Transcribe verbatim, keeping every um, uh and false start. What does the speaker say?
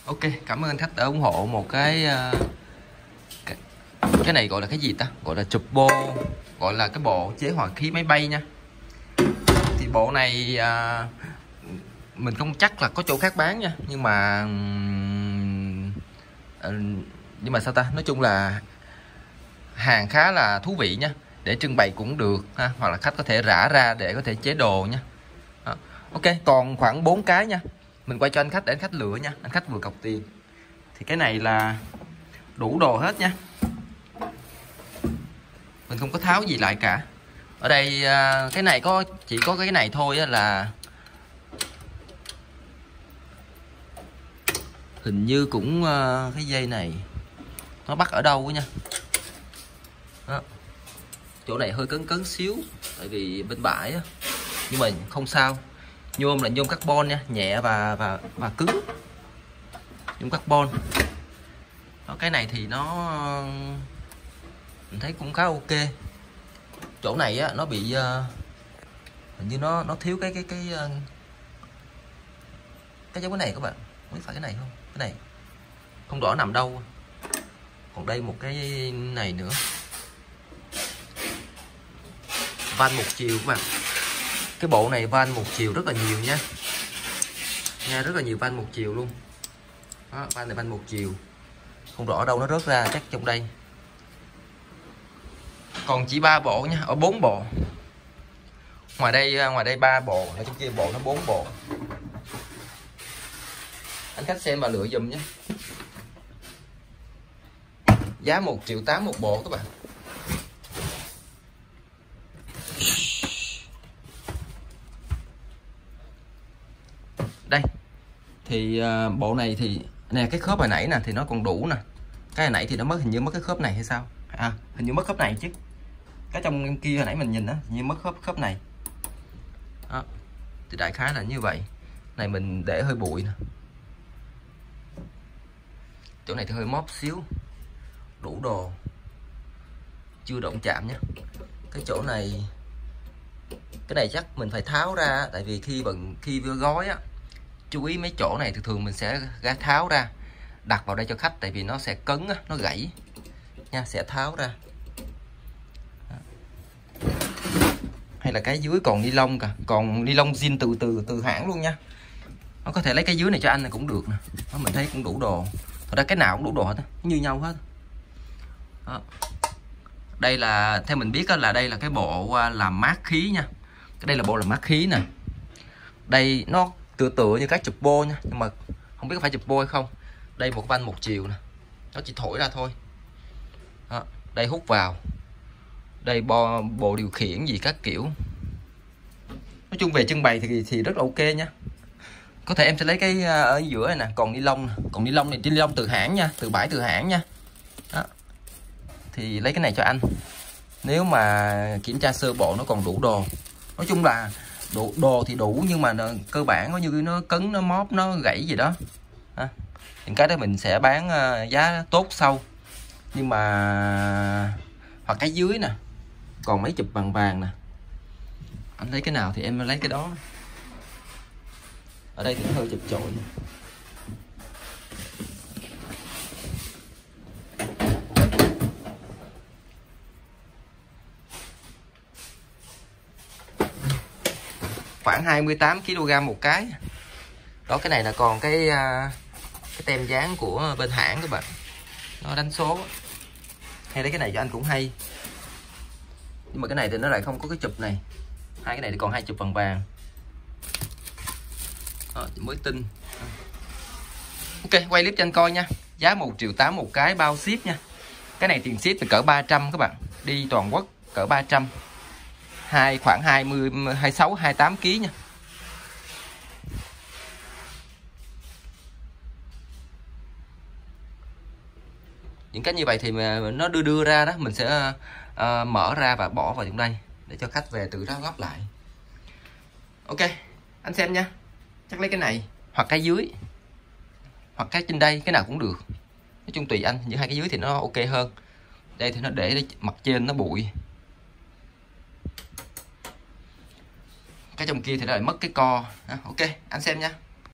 Ok, cảm ơn anh khách đã ủng hộ một cái cái, cái này gọi là cái gì ta, gọi là chụp bô, gọi là cái bộ chế hòa khí máy bay nha. Thì bộ này à, mình không chắc là có chỗ khác bán nha, nhưng mà nhưng mà sao ta, nói chung là hàng khá là thú vị nha, để trưng bày cũng được ha, hoặc là khách có thể rã ra để có thể chế đồ nha. Đó. Ok, còn khoảng bốn cái nha, mình quay cho anh khách để anh khách lựa nha, anh khách vừa cọc tiền. Thì cái này là đủ đồ hết nha, mình không có tháo gì lại cả. Ở đây cái này có chỉ có cái này thôi là hình như cũng cái dây này nó bắt ở đâu nha. Đó. Chỗ này hơi cấn cấn xíu tại vì bên bãi á, nhưng mà không sao. Nhôm là nhôm carbon nha, nhẹ và và và cứng, nhôm carbon. Đó, cái này thì nó mình thấy cũng khá ok. Chỗ này á nó bị uh, hình như nó nó thiếu cái cái cái uh, cái giống cái này các bạn, không biết phải cái này không, cái này không rõ nằm đâu. Còn đây một cái này nữa, van một chiều các bạn. Cái bộ này van một chiều rất là nhiều nha, nha rất là nhiều van một chiều luôn. Đó, van này van một chiều, không rõ đâu nó rớt ra, chắc trong đây. Còn chỉ ba bộ nha, ở bốn bộ. Ngoài đây ngoài đây ba bộ, ở trong kia bộ nó bốn bộ. Anh khách xem và lựa dùm nhé. Giá một triệu tám một bộ các bạn. Đây. Thì uh, bộ này thì nè, cái khớp hồi nãy nè thì nó còn đủ nè. Cái hồi nãy thì nó mất, hình như mất cái khớp này hay sao? À, hình như mất khớp này chứ. Cái trong kia hồi nãy mình nhìn đó, hình như mất khớp khớp này. Đó. Thì đại khái là như vậy. Này mình để hơi bụi nè. Chỗ này thì hơi móp xíu. Đủ đồ. Chưa động chạm nhé. Cái chỗ này, cái này chắc mình phải tháo ra, tại vì khi bằng khi vừa gói á, chú ý mấy chỗ này thường thường mình sẽ gá tháo ra, đặt vào đây cho khách, tại vì nó sẽ cứng á, nó gãy nha, sẽ tháo ra. Hay là cái dưới còn ni lông cả, còn ni lông zin từ từ từ hãng luôn nha. Nó có thể lấy cái dưới này cho anh này cũng được nè. Đó, mình thấy cũng đủ đồ. Thật ra cái nào cũng đủ đồ hết, như nhau hết. Đó. Đây là theo mình biết là đây là cái bộ làm mát khí nha. Cái đây là bộ làm mát khí nè. Đây nó tựa tựa như cái chụp bô nha, nhưng mà không biết có phải chụp bô hay không. Đây một van một chiều nè, nó chỉ thổi ra thôi. Đó. Đây hút vào. Đây bo, bộ điều khiển gì các kiểu. Nói chung về trưng bày thì thì rất là ok nha. Có thể em sẽ lấy cái ở giữa này nè, còn ni lông nè, còn ni lông này ni lông từ hãng nha, từ bãi từ hãng nha. Đó. Thì lấy cái này cho anh. Nếu mà kiểm tra sơ bộ nó còn đủ đồ. Nói chung là đủ đồ thì đủ, nhưng mà cơ bản có như nó cứng, nó móp, nó gãy gì đó. À, những cái đó mình sẽ bán giá tốt sau. Nhưng mà hoặc cái dưới nè, còn mấy chụp vàng vàng nè, anh lấy cái nào thì em lấy cái đó. Ở đây thì nó hơi chụp chội. Khoảng hai mươi tám ki lô gam một cái. Đó, cái này là còn cái cái tem dán của bên hãng các bạn, nó đánh số. Hay lấy cái này cho anh cũng hay, nhưng mà cái này thì nó lại không có cái chụp này. Hai cái này thì còn hai chụp vàng vàng. Đó, mới tinh. Ok, quay clip cho anh coi nha. Giá một triệu tám một cái, bao ship nha. Cái này tiền ship thì cỡ ba trăm các bạn, đi toàn quốc cỡ ba trăm. Hai khoảng hai mươi, hai mươi sáu, hai mươi tám ký nha. Những cái như vậy thì nó đưa đưa ra đó, mình sẽ uh, mở ra và bỏ vào trong đây để cho khách về tự đó gấp lại. Ok, anh xem nha. Chắc lấy cái này hoặc cái dưới, hoặc cái trên đây, cái nào cũng được. Nói chung tùy anh, những hai cái dưới thì nó ok hơn. Đây thì nó để mặt trên nó bụi, cái trong kia thì nó lại mất cái co. À, ok, anh xem nha.